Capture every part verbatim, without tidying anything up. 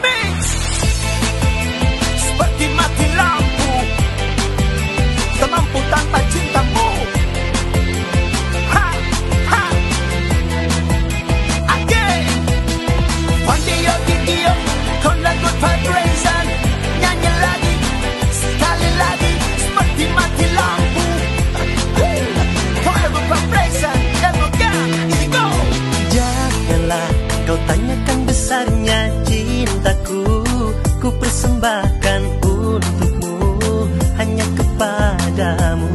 mix. Seperti mati lampu, tak mampu tanpa cintamu. Ha, ha. Again. Pandio Dio, con la good vibration. Nyanyi lagi, sekali lagi. Seperti mati lampu. Con la good vibration. Never gone, easy go. Janganlah kau tanyakan besarnya cintaku, ku persembahkan untukmu, hanya kepadamu.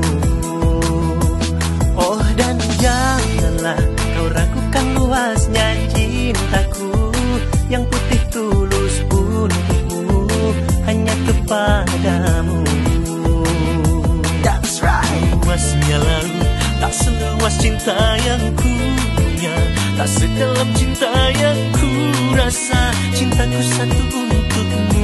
Oh, dan janganlah kau ragukan luasnya cintaku, yang putih tulus untukmu, hanya kepadamu. That's right. Luasnya lalu tak seluas cinta yang ku punya, tak sedalam cinta yang ku rasa. Cintaku satu untukmu.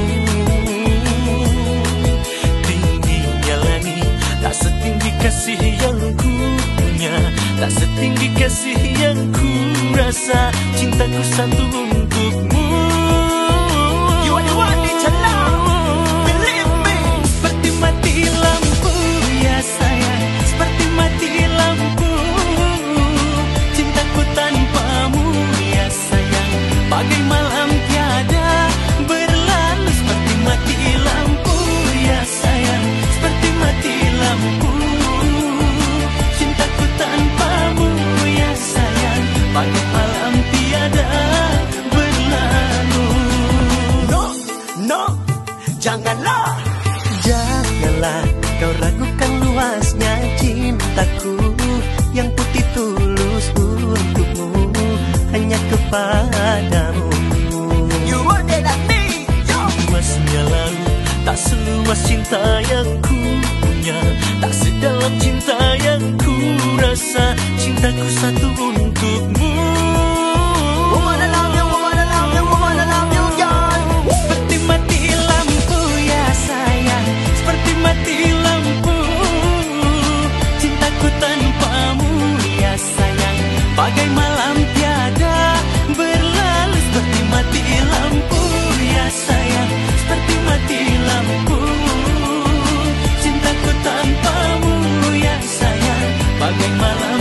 Tingginya langit tak setinggi kasih yang ku punya, tak setinggi kasih yang ku rasa. Cintaku satu untukmu. You are the one need to love. Believe me. Seperti mati lampu ya sayang, seperti mati lampu. Cintaku tanpamu ya sayang, bagai malam tiada berlalu. Seperti mati lampu ya sayang, seperti mati lampu. Cintaku tanpamu ya sayang, bagai malam tiada berlalu. No, no, janganlah. Janganlah kau ragukan luasnya cintaku, yang putih tulus untukmu, hanya kepadamu. You want it like me, yo. Luasnya lalu tak seluas cinta yang ku punya, tak sedalam cinta yang ku rasa. Cintaku satu untukmu. Woman, I love you, woman, I love you, woman, I love you, girl. Seperti mati lampu ya sayang, seperti mati lampu. Cintaku tanpamu ya sayang, bagai malam tiada berlalu. Seperti mati lampu ya sayang, seperti mati lampu. Cintaku tanpamu ya sayang, bagai malam